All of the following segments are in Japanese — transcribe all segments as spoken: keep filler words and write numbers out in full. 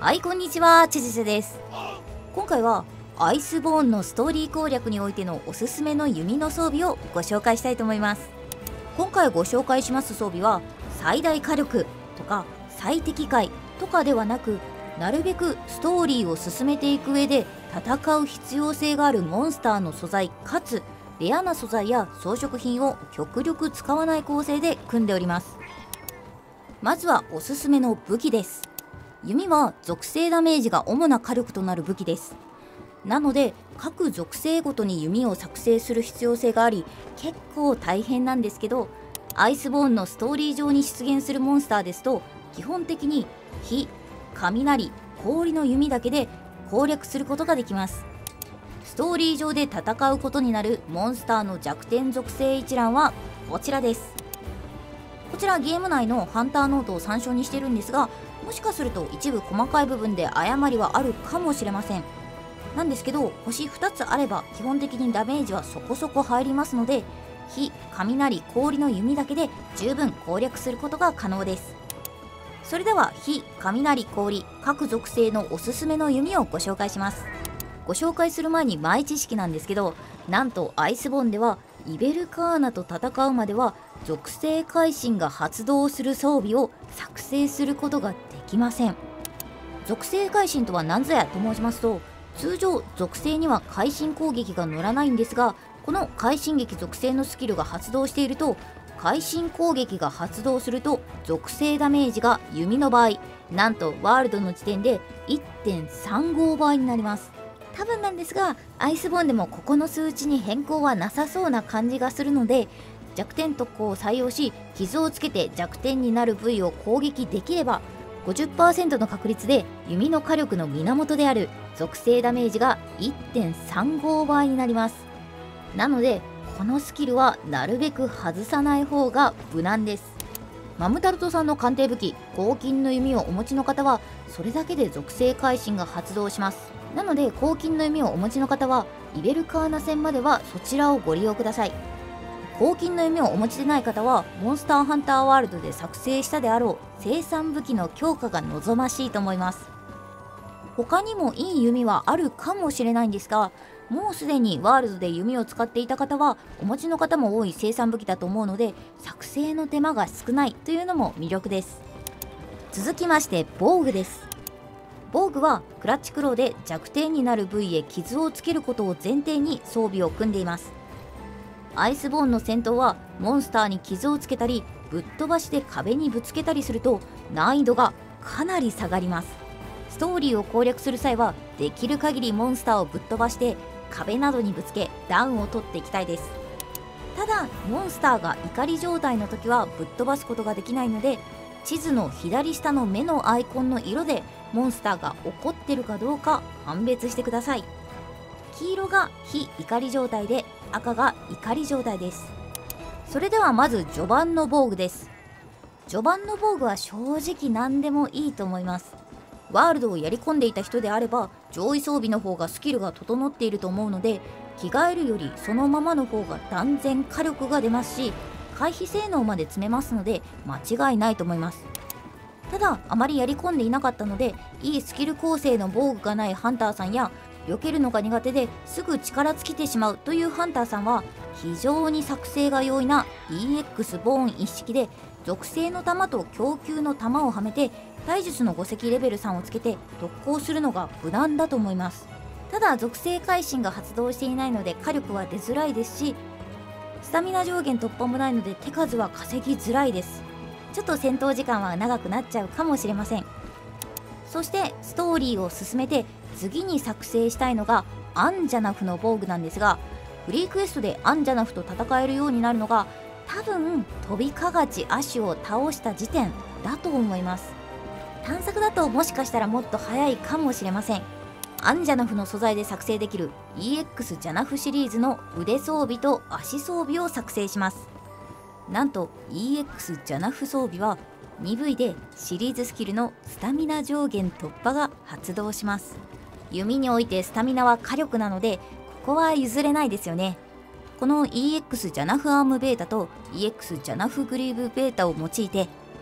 はい、こんにちは、チェチェチェです。今回はアイスボーンのストーリー攻略においてのおすすめの弓の装備をご紹介したいと思います。今回ご紹介します装備は最大火力とか最適解とかではなく、なるべくストーリーを進めていく上で戦う必要性があるモンスターの素材かつレアな素材や装飾品を極力使わない構成で組んでおります。まずはおすすめの武器です。弓は属性ダメージが主な火力となる武器です。なので各属性ごとに弓を作成する必要性があり、結構大変なんですけど、アイスボーンのストーリー上に出現するモンスターですと基本的に火、雷、氷の弓だけで攻略することができます。ストーリー上で戦うことになるモンスターの弱点属性一覧はこちらです。こちらゲーム内のハンターノートを参照にしてるんですが、もしかすると一部細かい部分で誤りはあるかもしれません。なんですけど、星ふたつあれば基本的にダメージはそこそこ入りますので、火、雷、氷の弓だけで十分攻略することが可能です。それでは火、雷、氷各属性のおすすめの弓をご紹介します。ご紹介する前に前知識なんですけど、なんとアイスボーンではイベルカーナと戦うまでは属性会心が発動する装備を作成することができません。属性会心とは何ぞやと申しますと、通常属性には会心攻撃が乗らないんですが、この会心撃属性のスキルが発動していると、会心攻撃が発動すると属性ダメージが弓の場合なんとワールドの時点で いってんさんご 倍になります。多分なんですがアイスボーンでもここの数値に変更はなさそうな感じがするので、弱点特攻を採用し傷をつけて弱点になる部位を攻撃できれば ごじゅっパーセント の確率で弓の火力の源である属性ダメージが いってんさんご 倍になります。なのでこのスキルはなるべく外さない方が無難です。マムタルトさんの鑑定武器黄金の弓をお持ちの方はそれだけで属性会心が発動します。なので黄金の弓をお持ちの方はイベルカーナ戦まではそちらをご利用ください。黄金の弓をお持ちでない方はモンスターハンターワールドで作成したであろう生産武器の強化が望ましいと思います。他にもいい弓はあるかもしれないんですが、もうすでにワールドで弓を使っていた方はお持ちの方も多い生産武器だと思うので、作成の手間が少ないというのも魅力です。続きまして防具です。防具はクラッチクローで弱点になる部位へ傷をつけることを前提に装備を組んでいます。アイスボーンの戦闘はモンスターに傷をつけたりぶっ飛ばして壁にぶつけたりすると難易度がかなり下がります。ストーリーを攻略する際はできる限りモンスターをぶっ飛ばして壁などにぶつけダウンを取っていきたいです。ただモンスターが怒り状態の時はぶっ飛ばすことができないので、地図の左下の目のアイコンの色でモンスターが怒ってるかどうか判別してください。黄色が非怒り状態で赤が怒り状態です。それではまず序盤の防具です。序盤の防具は正直何でもいいと思います。ワールドをやり込んでいた人であれば上位装備の方がスキルが整っていると思うので、着替えるよりそのままの方が断然火力が出ますし回避性能まで詰めますので間違いないと思います。ただあまりやり込んでいなかったのでいいスキル構成の防具がないハンターさんや避けるのが苦手ですぐ力尽きてしまうというハンターさんは非常に作成が容易な イーエックス ボーン一式で属性の弾と供給の弾をはめて体術のご石レベルさんをつけて特攻するのが無難だと思います。ただ属性会心が発動していないので火力は出づらいですし、スタミナ上限突破もないので手数は稼ぎづらいです。ちょっと戦闘時間は長くなっちゃうかもしれません。そしてストーリーを進めて次に作成したいのがアンジャナフの防具なんですが、フリークエストでアンジャナフと戦えるようになるのが多分飛びかがち亜種を倒した時点だと思います。探索だともしかしたらもっと早いかもしれません。アンジャナフの素材で作成できる イーエックス ジャナフシリーズの腕装備と足装備を作成します。なんと イーエックス ジャナフ装備は にブイ でシリーズスキルのスタミナ上限突破が発動します。弓においてスタミナは火力なのでここは譲れないですよね。この イーエックス ジャナフアームベータと イーエックス ジャナフグリーブベータを用いて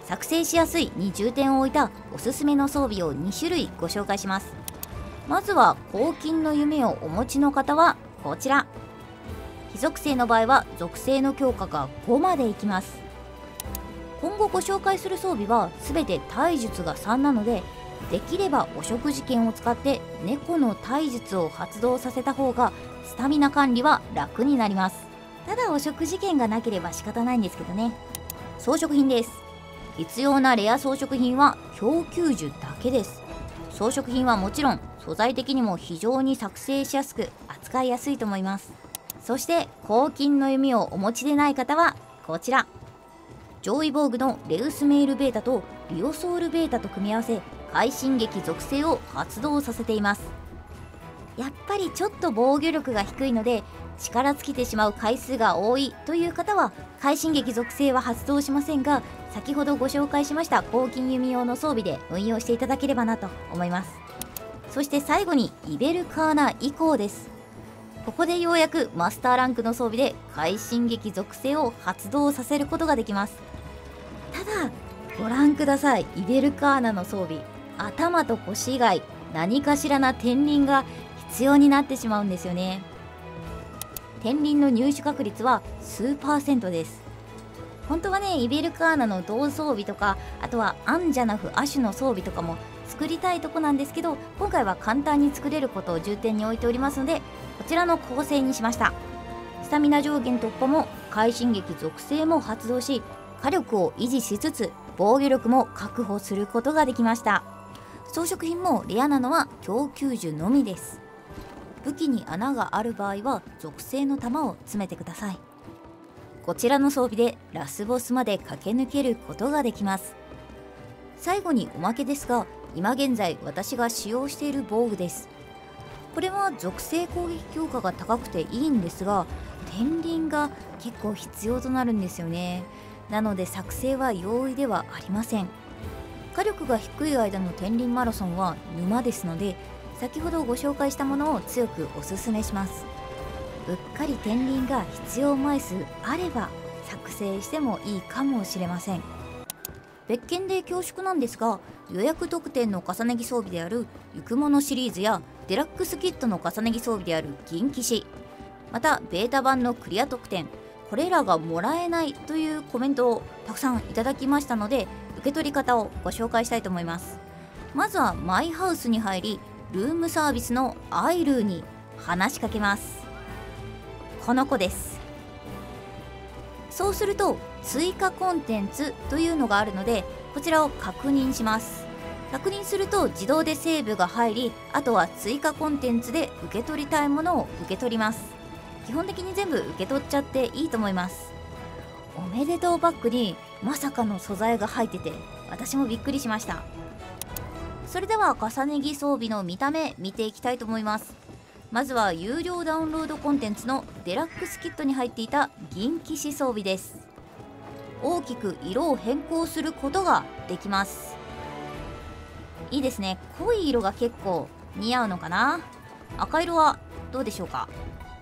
作成しやすいに重点を置いたおすすめの装備をに種類ご紹介します。まずは黄金の弓をお持ちの方はこちら。火属性の場合は属性の強化がごまでいきます。今後ご紹介する装備は全て体術がさんなので、できればお食事券を使って猫の体術を発動させた方がスタミナ管理は楽になります。ただお食事券がなければ仕方ないんですけどね。装飾品です。必要なレア装飾品は供給樹だけです。装飾品はもちろん素材的にも非常に作成しやすく扱いやすいと思います。そして黄金の弓をお持ちでない方はこちら。上位防具のレウスメールベータとリオソールベータと組み合わせ、快進撃属性を発動させています。やっぱりちょっと防御力が低いので力尽きてしまう回数が多いという方は快進撃属性は発動しませんが、先ほどご紹介しました黄金弓用の装備で運用していただければなと思います。そして最後にイベルカーナ以降です。ここでようやくマスターランクの装備で快進撃属性を発動させることができます。ただご覧ください。イベルカーナの装備、頭と腰以外何かしらな天輪が必要になってしまうんですよね。天輪の入手確率は数パーセントです。本当はね、イベルカーナの同装備とか、あとはアンジャナフ亜種の装備とかも作りたいとこなんですけど、今回は簡単に作れることを重点に置いておりますので、こちらの構成にしました。スタミナ上限突破も快進撃属性も発動し、火力を維持しつつ防御力も確保することができました。装飾品もレアなのは供給樹のみです。武器に穴がある場合は属性の弾を詰めてください。こちらの装備でラスボスまで駆け抜けることができます。最後におまけですが、今現在私が使用している防具です。これは属性攻撃強化が高くていいんですが、天輪が結構必要となるんですよね。なので作成は容易ではありません。火力が低い間の天輪マラソンは沼ですので、先ほどご紹介したものを強くおすすめします。うっかり天輪が必要枚数あれば作成してもいいかもしれません。別件で恐縮なんですが、予約特典の重ね着装備であるゆくものシリーズやデラックスキットの重ね着装備である銀騎士、またベータ版のクリア特典、これらがもらえないというコメントをたくさんいただきましたので、受け取り方をご紹介したいと思います。まずはマイハウスに入り、ルームサービスのアイルーに話しかけます。この子です。そうすると追加コンテンツというのがあるので、こちらを確認します。確認すると自動でセーブが入り、あとは追加コンテンツで受け取りたいものを受け取ります。基本的に全部受け取っちゃっていいと思います。おめでとうバッグにまさかの素材が入ってて、私もびっくりしました。それでは重ね着装備の見た目見ていきたいと思います。まずは有料ダウンロードコンテンツのデラックスキットに入っていた銀騎士装備です。大きく色を変更することができます。いいですね。濃い色が結構似合うのかな。赤色はどうでしょうか。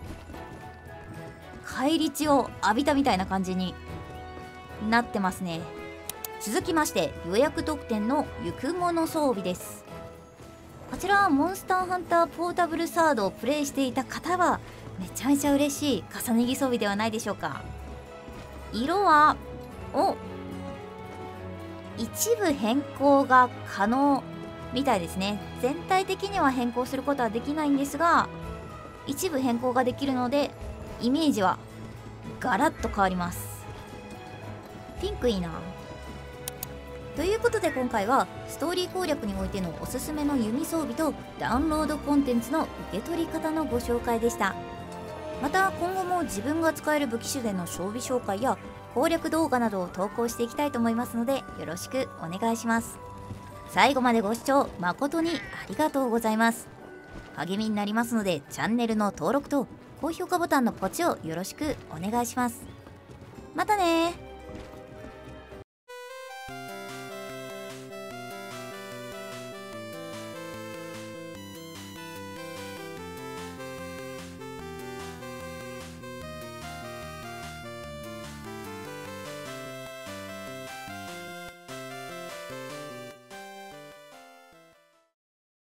返り血を浴びたみたいな感じになってますね。続きまして予約特典のゆくもの装備です。こちらはモンスターハンターポータブルサードをプレイしていた方はめちゃめちゃ嬉しい重ね着装備ではないでしょうか。色はお一部変更が可能みたいですね。全体的には変更することはできないんですが、一部変更ができるのでイメージはガラッと変わります。ピンクいいな。ということで今回はストーリー攻略においてのおすすめの弓装備とダウンロードコンテンツの受け取り方のご紹介でした。また今後も自分が使える武器種での装備紹介や攻略動画などを投稿していきたいと思いますので、よろしくお願いします。最後までご視聴誠にありがとうございます。励みになりますのでチャンネルの登録と高評価ボタンのポチをよろしくお願いします。またねー。